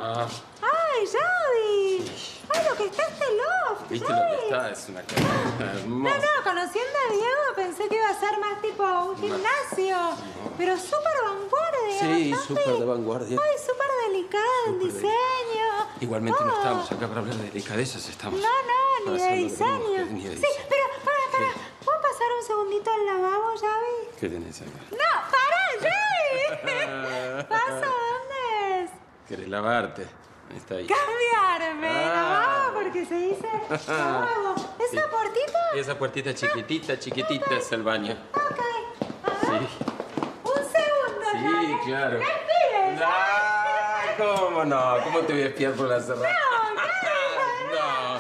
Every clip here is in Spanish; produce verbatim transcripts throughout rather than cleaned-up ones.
Ah. ¡Ay, Javi! ¡Ay, lo que está este loft! ¿Viste Javi? lo que está? Es una cosa hermosa. No, no, conociendo a Diego pensé que iba a ser más tipo un gimnasio. No. Pero súper vanguardia. Sí, Javi. súper de vanguardia. Ay, súper delicado el diseño. Igualmente todo. no estamos acá para hablar de delicadezas, estamos... No, no, ni de diseño. Que, ni de sí, diseño. pero, para, para. ¿Puedo pasar un segundito al lavabo, Javi? ¿Qué tenés acá? No, para, Javi. ¿Paso? ¿Dónde es? ¿Querés lavarte? Ahí está ahí. Cambiarme, Ah. lavabo, porque se dice lavabo. ¿Esa Sí. puertita? Esa puertita chiquitita, chiquitita okay. es el baño. Ok. A ver. Sí. Un segundo, Sí, Javi. claro. ¿Me pides? Ah, ¿cómo no? ¿Cómo te voy a espiar por la cerrada? No, no.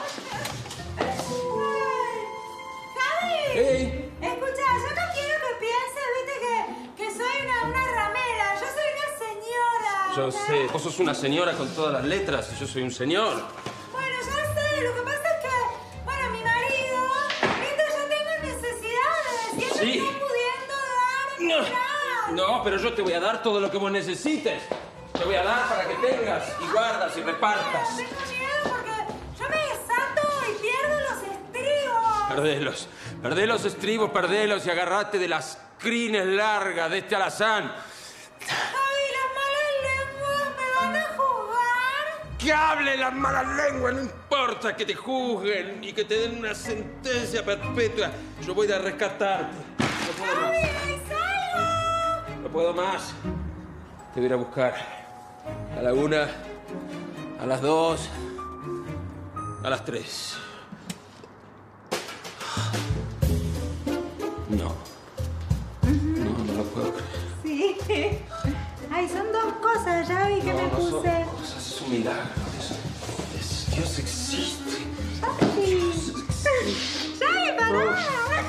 Javi. Hey. Escucha, yo no quiero que pienses, viste, que, que soy una, una ramera. Yo soy una señora. Yo ¿okay? sé. Vos sos una señora con todas las letras y yo soy un señor. Bueno, ya sé. Lo que pasa es que, bueno, mi marido, viste, yo tengo necesidades y él Sí. no está pudiendo dar nada. No, pero yo te voy a dar todo lo que vos necesites. Te voy a dar para que tengas y guardas y repartas. Tengo miedo porque yo me desato y pierdo los estribos. Perdelos. Perdé los estribos, perdelos y agarrate de las crines largas de este alazán. Ay, las malas lenguas me van a juzgar. Que hable las malas lenguas, no importa que te juzguen y que te den una sentencia perpetua. Yo voy a rescatarte. No puedo más. ¡Ay, salgo! No puedo más. Te voy a ir a buscar. A la una, a las dos, a las tres. No. No, no lo puedo creer. Sí. Ay, son dos cosas, ya vi que no, me no puse. son cosas, es un milagro. Es, es, Dios existe. Javi. Javi, pará.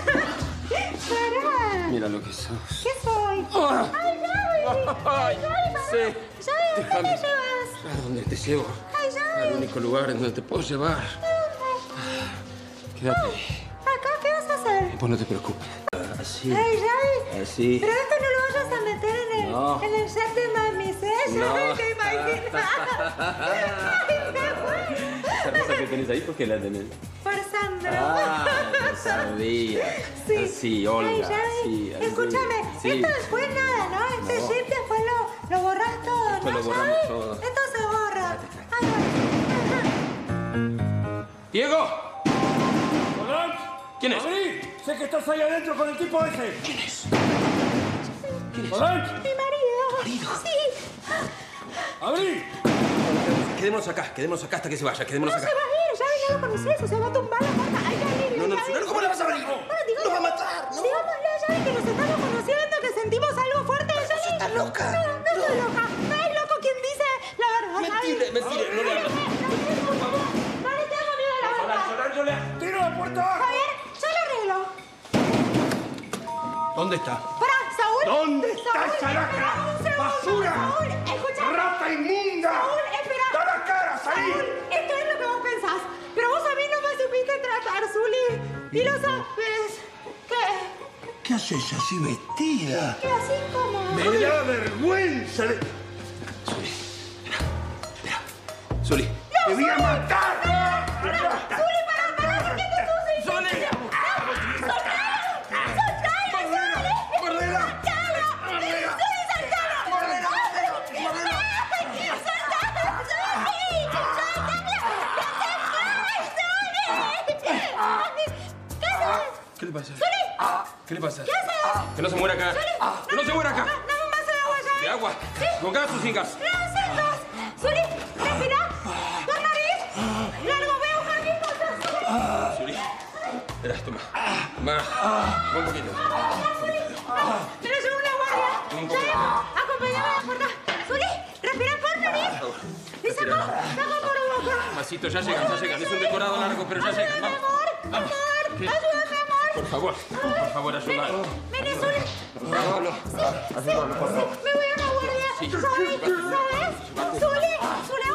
Pará. Mira lo que sos. ¿Qué soy? Ah. Ay, Javi. Ay, Ay, Javi, pará. sí. Javi, ¿dónde Déjame. me llevas? ¿A dónde te llevo? Ay, Javi. Al único lugar en donde te puedo llevar. Quédate ahí. ¿Acá qué vas a hacer? Vos no te preocupes. Así. Ay, Javi. Así. Pero esto no lo vayas a meter en el, No. en el set de mamis, ¿eh? No. Javi, te imaginas. Ay, qué bueno. Esa rosa que tenés ahí, ¿por qué la tenés? Por Sandro. Ah, no sabía. Sí. Así, Olga. Ay, Javi, Sí, así. escúchame, Sí. esto después nada, ¿no? Este No. chip después lo, lo borras todo, Después ¿no, lo borramos Javi? todo. Esto se borra. Ay, ¡Diego! ¡Hola! ¿Quién es? ¡Abrí! Sé que estás ahí adentro con el tipo ese. ¿Quién es? ¡Hola! mi marido. ¿Marido? Sí. ¡Abrí! Quedémonos acá, quedémonos acá hasta que se vaya, quedémonos No se acá. va a ir, Javi, no lo conoces, o sea, va a tumbar la puerta. Ay, Javi, No, no, Javi. no, ¿cómo le vas a abrir? Bueno, digo, Nos va a matar, ¿no? Digámosle a Javi que nos estamos conociendo, que sentimos algo fuerte. Javi. estás loca. No, no estoy loca. No es loco quien dice la verdad, Javi. Mentira, mentira, no le hagas. Por favor. No le tengo miedo a la verdad. ¡Solange, tiro la puerta! Javier, yo lo arreglo. ¿Dónde está? Pará, Saúl. ¿Dónde está Saúl, esa lacra? espera un segundo. ¡Basura! Saúl, escucha. ¡Rata inmunda! Saúl, espera. ¡Da la cara, salí! Saúl, esto es lo que vos pensás. Pero vos a mí no me supiste tratar, Zuli. Y lo sabes. ¿Qué? ¿Qué haces así vestida? ¿Qué así como? ¡Me da vergüenza! De... Zuli. Espera, espera. Zuli. ¡Te voy a matar! Zuli, pará, pará. ¿Qué te puse? ¡Zuli! ¡Mordela! ¿Qué le pasa? ¿Qué le pasa? Que no se muera acá. Que no se muera acá. Dame un vaso de agua, Javi. ¿De agua? ¿Con gas o sin gas? No, sin gas. Zuli, respira. Por nariz. Largo, voy a buscar mis cosas. Zuli. Espera, toma. Toma. Un poquito. Me lo llevo una guardia. Un poquito. Javi, acompáñame a la puerta. Zuli, respira por nariz. Y saco, saco por boca. Masito, ya llegan, ya llegan. Es un decorado largo, pero ya llegan. Ayúdame, Vamos. amor. Vamos. Amor, ¿Qué? ayúdame, amor. Por favor, por favor, ayúdame. Vení, Zuli. No, no. Ayúdame, por favor. Me voy a una guardia. Sí. ¿Sabes? ¿Sabes? Zuli, Zuli,